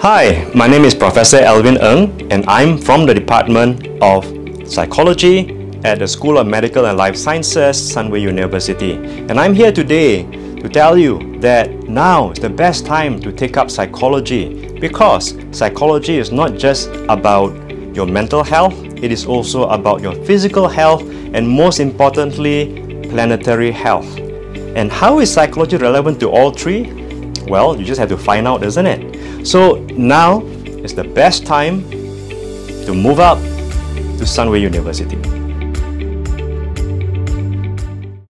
Hi, my name is Professor Alvin Ng, and I'm from the Department of Psychology at the School of Medical and Life Sciences, Sunway University. And I'm here today to tell you that now is the best time to take up psychology, because psychology is not just about your mental health, it is also about your physical health and, most importantly, planetary health. And how is psychology relevant to all three? Well, you just have to find out, isn't it? So now is the best time to move up to Sunway University.